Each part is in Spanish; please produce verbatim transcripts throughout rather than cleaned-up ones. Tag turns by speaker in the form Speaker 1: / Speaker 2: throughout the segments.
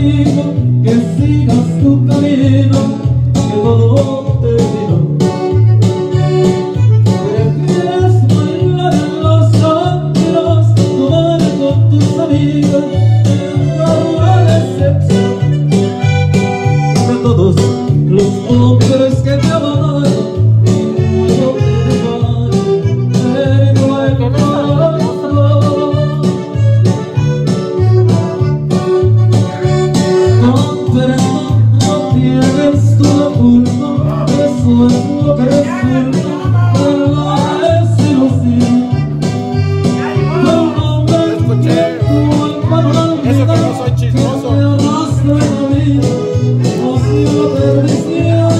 Speaker 1: digo que sigas tu camino, que todo terminó. Prefieres bailar en los antros, tomar con tus amigas, dar la decepción de todos los hombres que te amaron y luego te dejaron en tu corazón. Comprendo, no tienes tú la culpa, eso es lo que resulta de la desilusión. El nombre que tu alma no olvida, que te arrastra en la vida hacia la perdición.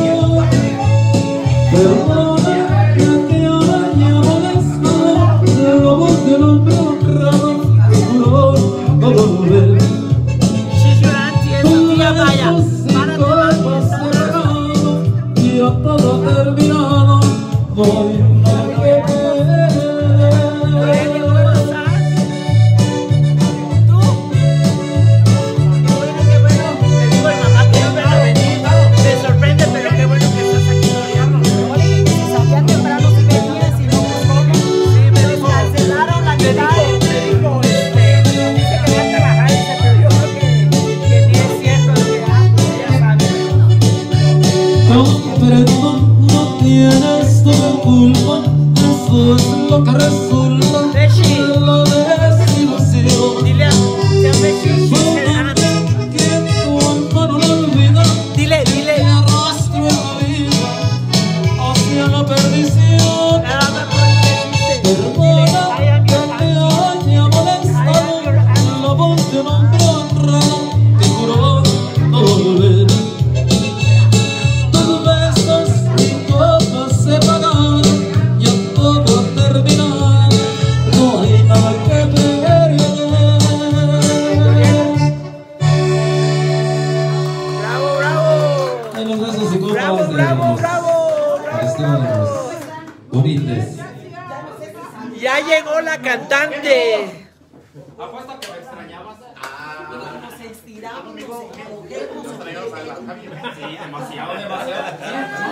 Speaker 1: Perdona que te haya molestado, de nuevo te lo he honrado, juro no volver.
Speaker 2: Vaya, párate,
Speaker 1: y ya todo ha terminado, voy a beber.
Speaker 2: ¿Tú? Qué bueno, qué bueno. Te digo, mi mamá que no me la bendiga. Me sorprende, pero qué bueno que estás aquí todavía.
Speaker 3: Oye, si salía temprano si venías y no, ¿cómo?
Speaker 2: Sí, me dijo,
Speaker 3: Cancelaron la
Speaker 2: me dijo,
Speaker 3: mitad.
Speaker 2: me dijo, este, dice que va a trabajar, dice, pero yo creo que, que ni es cierto lo que hace, ya sabes.
Speaker 1: Comprendo, no tienes tu culpa, eso es lo que resulta
Speaker 2: Beshi.
Speaker 1: de la desilusión.
Speaker 2: Dile a, se me chichi,
Speaker 1: Que tu alma no lo olvida,
Speaker 2: dile,
Speaker 1: te
Speaker 2: dile.
Speaker 1: arrastro en la vida hacia la perdición.
Speaker 2: Nada más por el chiste.
Speaker 1: Perdona
Speaker 2: I am
Speaker 1: que
Speaker 2: your
Speaker 1: te
Speaker 2: auntie.
Speaker 1: haya molestado, la voz de un hombre honrado que juró no volver. Tus besos y copas se pagaron, ya todo ha terminado, no hay nada que perder.
Speaker 2: Bravo, bravo.
Speaker 1: Hay unos besos y copas
Speaker 2: Bravo,
Speaker 1: de
Speaker 2: bravo,
Speaker 1: los-
Speaker 2: bravo,
Speaker 1: para que estén
Speaker 2: bravo.
Speaker 1: bonitos.
Speaker 2: Ya llegó la cantante.
Speaker 4: Apuesta que me extrañabas.
Speaker 3: Nos estiramos, nos
Speaker 4: Sí, demasiado, demasiado.